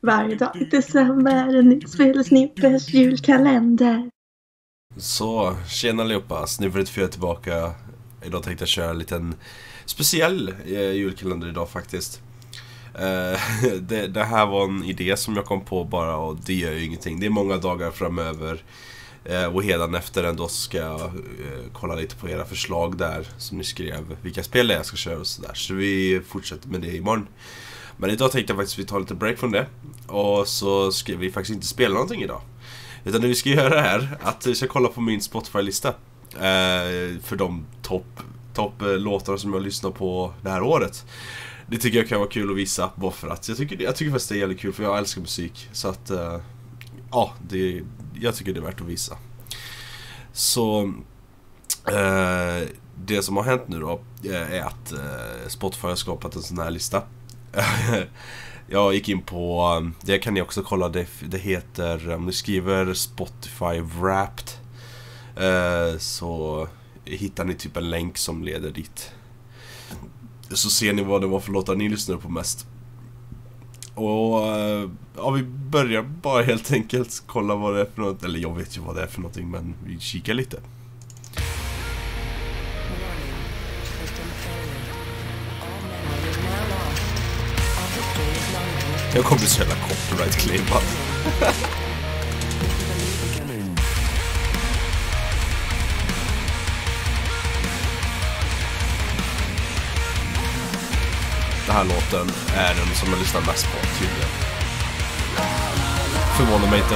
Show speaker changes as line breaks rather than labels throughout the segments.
Varje dag i december, en nytt spelsnippers julkalender.
Så, tjena allihopa, Snippet 4 tillbaka. Idag tänkte jag köra en liten speciell julkalender idag faktiskt. Det här var en idé som jag kom på bara, och det gör ju ingenting. Det är många dagar framöver. Och redan efter den då ska jag kolla lite på era förslag där som ni skrev, vilka spel jag ska köra och sådär. Så vi fortsätter med det imorgon. Men idag tänkte jag faktiskt vi tar lite break från det. Och så ska vi faktiskt inte spela någonting idag. Utan det vi ska göra är att vi ska kolla på min Spotify-lista för de topp låtar som jag lyssnar på det här året. Det tycker jag kan vara kul att visa, bara för att jag tycker faktiskt det är jävligt kul, för jag älskar musik. Så att ja, jag tycker det är värt att visa. Så det som har hänt nu då är att Spotify har skapat en sån här lista. Jag gick in på, det kan ni också kolla, det heter, om ni skriver Spotify Wrapped så hittar ni typ en länk som leder dit. Så ser ni vad det var för låtar ni lyssnar på mest. Och ja, vi börjar bara helt enkelt kolla vad det är för något. Eller jag vet ju vad det är för någonting, men vi kikar lite. Jag kommer att köra copyright-claimat. Den här låten är den som jag lyssnar mest på tydligen. Förvånar mig inte.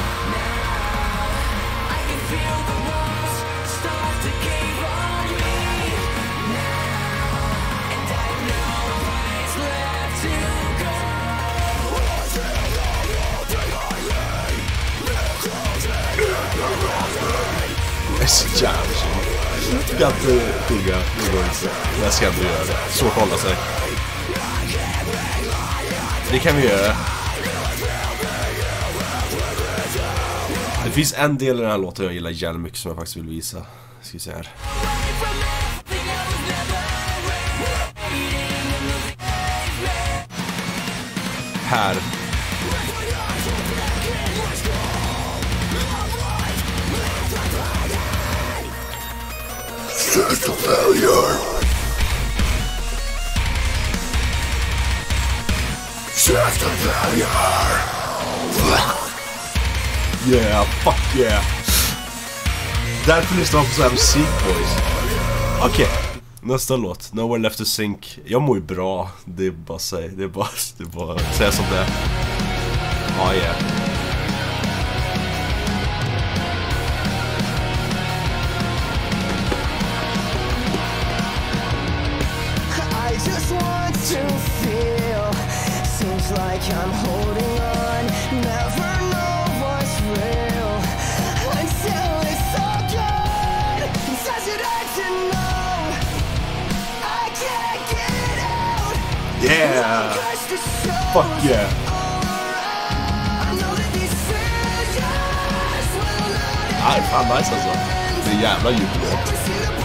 Det är så jävla kul. Jag tycker att sjunga, det går inte. Jag ska ändå göra det. Så hålla sig. Det kan vi göra. Det finns en del i den här låten jag gillar jävligt mycket som jag faktiskt vill visa. Ska vi se här. Här. Just a failure. Just a failure. Yeah, fuck yeah. Därför lyssnar man på så här musik, boys. Okej, nästa låt, Nowhere Left to Sink. Jag mår ju bra, det är bara att säga. Det är bara att säga som det är. Ja, yeah.
Like I'm holding on, never know what's real until it's all gone. Does it hurt to know I can't get it out?
Yeah. Fuck yeah. Det är fan nice alltså. Det är jävla djupt.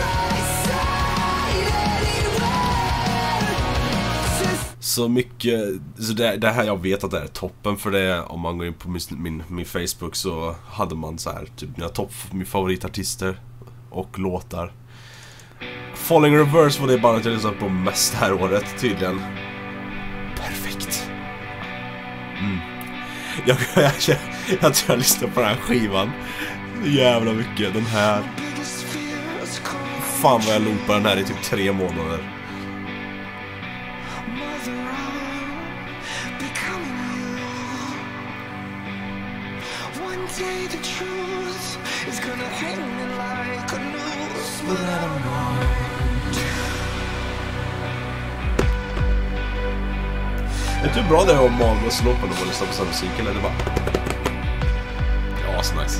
Så mycket, så det här, jag vet att det är toppen för det. Om man går in på min Facebook så hade man så här typ mina favoritartister och låtar. Falling Reverse var det bandet jag lyssnade på mest det här året tydligen. Perfekt. Jag tror jag lyssnar på den här skivan så jävla mycket. Den här, fan vad jag loopar den här i typ 3 månader.
The truth is gonna hang me like a noose, but I don't know.
Är det bra det att man och slå på när man lyssnar på sån musik, eller är det bara... Ja, så nice.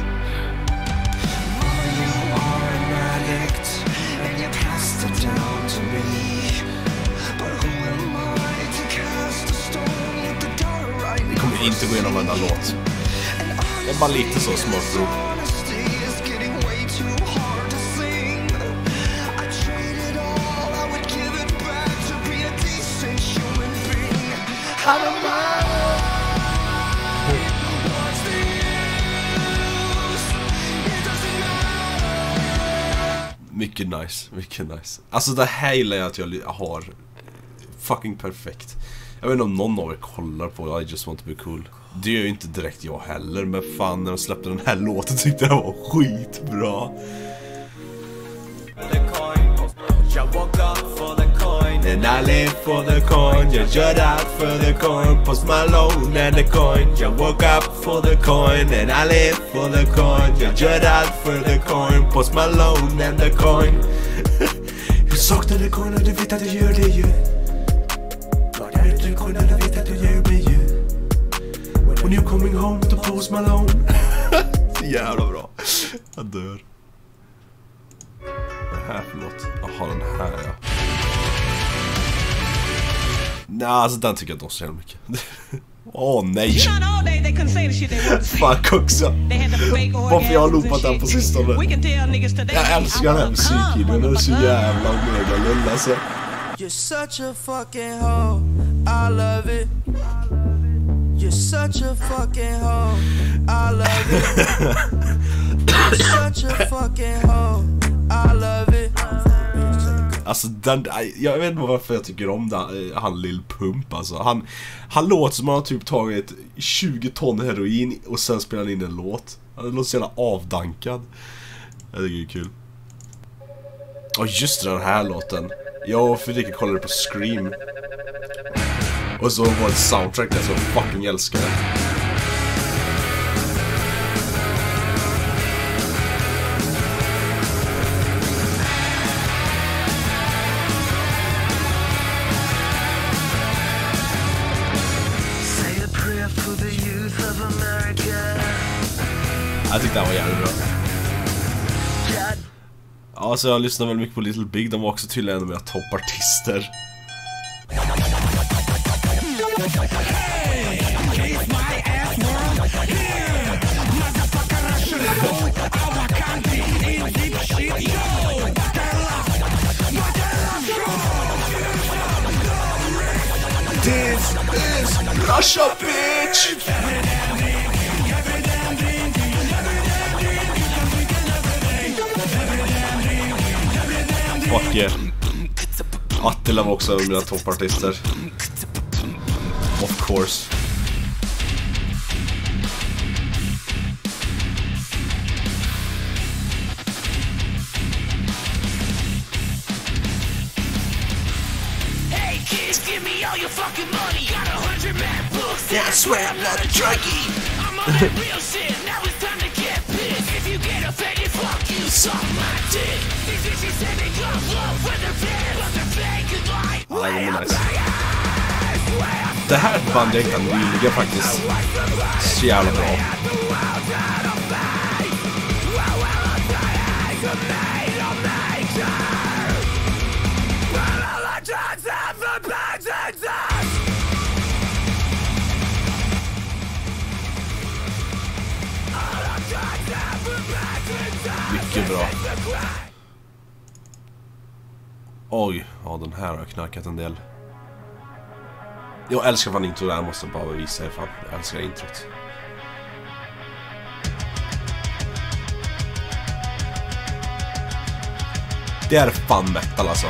Vi kommer inte gå igenom en låt. Det är bara lite så smått. Mycket nice, mycket nice. Alltså det här gillar jag att jag har. Fucking perfekt. Jag vet inte om någon av er kollar på I Just Want To Be Cool. Det gör ju inte direkt jag heller. Men fan, när de släppte den här låten tyckte jag var skitbra. And I live for the coin, you shut out for the coin. Post Malone and the coin, you woke up for the coin. And I live for the coin, you shut out for the coin. Post Malone and the coin. Jag saknar the coin och du vet att du gör det ju. Jag är the coin och du vet att du gör det ju. When you're coming home to Post Malone. Så jävla bra. Jag dör. Vad är det här för något? Jaha, den här ja. Nej, alltså den tycker jag inte så jävla mycket. Åh nej. Fuck också. Varför jag har loopat den på sistone. Jag älskar den här musikvideon. Den är så jävla mega lull alltså.
You're such a fucking hoe, I love it. You're such a fucking hoe, I love it. You're such a fucking hoe, I love it.
Alltså den, jag vet inte varför jag tycker om det, han Lil Pump alltså. Han låter som han har typ tagit 20 ton heroin och sen spelar in en låt. Han låter så jävla avdankad. Jag tycker det är kul. Och just den här låten. Jag och Fredrik kollade på Scream. Och så var det soundtrack där som jag fucking älskar det. Jag tyckte den var jävligt bra. Ja, så jag lyssnar väl mycket på Little Big. De var också tydligen en av mina toppartister. This is Russia, bitch! Fuck yeah. Attila var också mina toppartister. Of course.
Hey kids, give me all your fucking money. Got 100 mad books. Yeah, I swear I'm not a druggie. I'm on that real shit. Now it's time to get pissed. If you get offended, fuck you, suck my dick. These bitches say they love love when they're bad, but they're fake and lie.
Ja, det är nice. Det här band jag kan vilja faktiskt. Så jävla bra. Mycket bra. Oj, ja den här har jag knackat en del. Jag älskar fan intro där, jag måste bara visa er fan. Jag älskar introt. Det är fan metal alltså.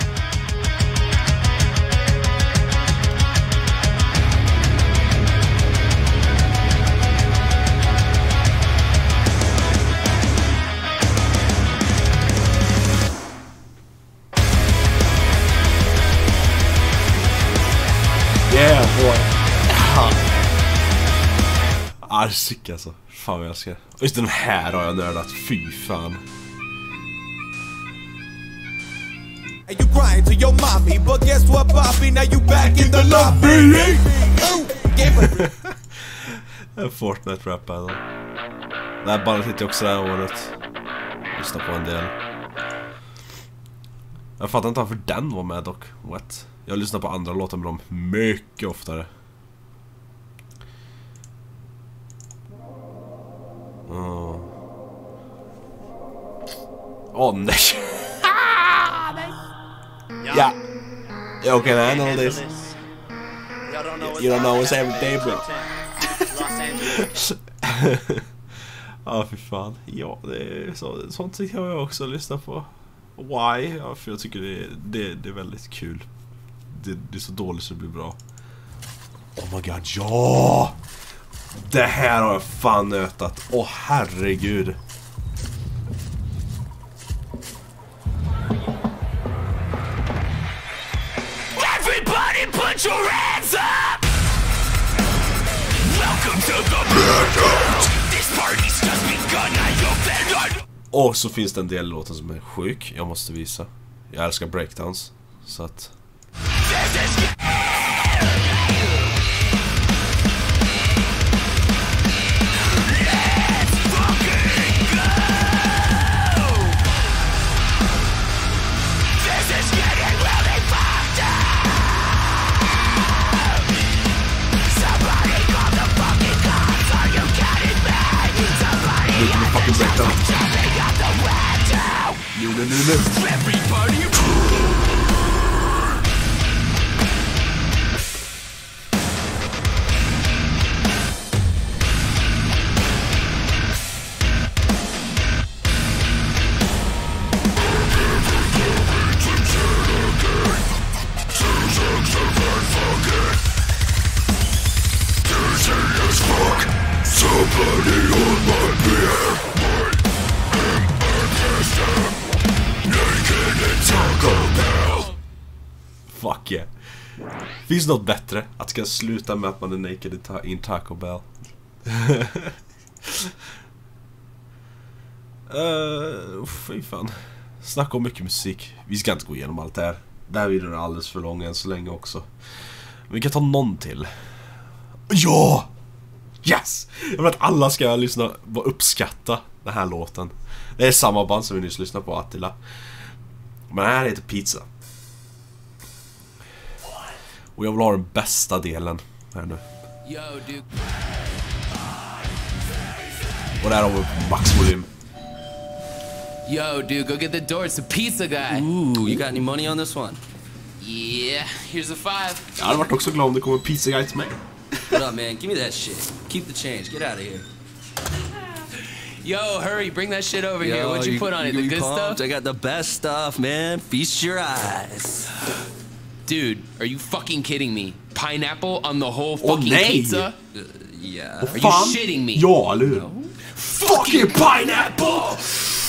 Yeah boy. Arsik alltså. Fan vad jag älskar. Just den här har jag nördat. Fy fan.
And you crying to your mommy, but guess what, Bobby? Now you back in the lobby.
En Fortnite-rap alltså. Det här bandet hittade jag också det här året. Lyssna på en del. Jag fattar inte varför den var med dock. What? Jag lyssnar på andra låtar med dem mycket oftare. Åh nej. Yeah. You can handle this. You don't know it's every day, bro. Ja, fy fan. Ja, det är så, sånt tycker jag också lyssna på. Why? Ja, för jag tycker det är väldigt kul. Det är så dåligt så det blir bra. Oh my god, ja! Det här har jag fan nötat. Åh herregud.
Everybody put your hands up! Welcome to the Madhouse! This party's just begun, now you've been.
Och så finns det en del låtar som är sjuk. Jag måste visa. Jag älskar breakdowns. Så att... breakdown. Somebody on my beer. Fuck yeah. Finns något bättre? Att ska sluta med att man är naked in Taco Bell. Fy fan. Snacka om mycket musik. Vi ska inte gå igenom allt det här. Det här videon är alldeles för lång än så länge också. Men vi kan ta någon till. Ja! Yes! Jag vill att alla ska lyssna och uppskatta den här låten. Det är samma band som vi nyss lyssnade på, Attila. Men den här heter Pizza. Och jag vill ha den bästa delen här nu. Och där har vi maxvolym.
Yo, dude, go get the door. It's the pizza guy.
Ooh, you got any money on this one?
Yeah, here's a 5.
Jag hade varit också glad om det kommer Pizza Guy till mig.
What up, man? Give me that shit. Keep the change. Get out of here.
Yo, hurry, bring that shit over here. What'd you put on it? The good
pumped?
stuff?
I got the best stuff, man. Feast your eyes.
Dude, are you fucking kidding me? Pineapple on the whole fucking
nej.
pizza?
Yeah.
Are you shitting me?
Ja, eller hur?
No.
Fucking pineapple!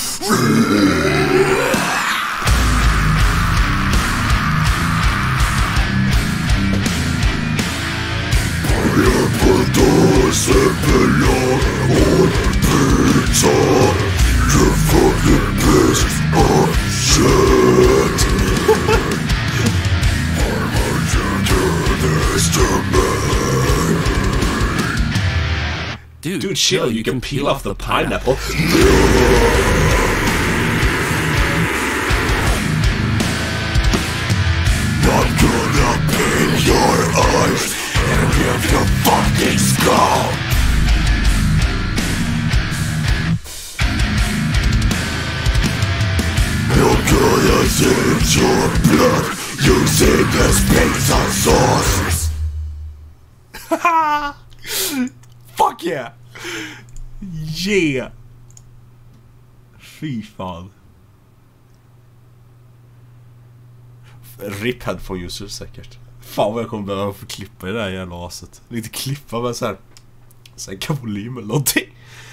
Dude, chill, you can peel off the pineapple. I'm gonna pin your eyes and give you fucking skull. You're gonna save your blood using this pizza sauce. Fuck yeah! Yeah! Fy fan. RIP headphone user säkert. Fan vad jag kommer behöva få klippa i det här jävla aset. Inte klippa men såhär sänka volym eller någonting.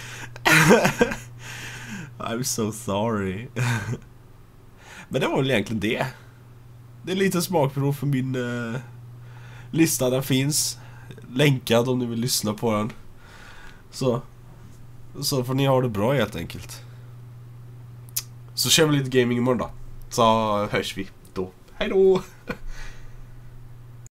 I'm so sorry. Men det var väl egentligen det. Det är lite smakprov för min lista. Den finns länkad om ni vill lyssna på den. Så får ni ha det bra helt enkelt. Så kör vi lite gaming imorgon då. Så hörs vi då. Hej då!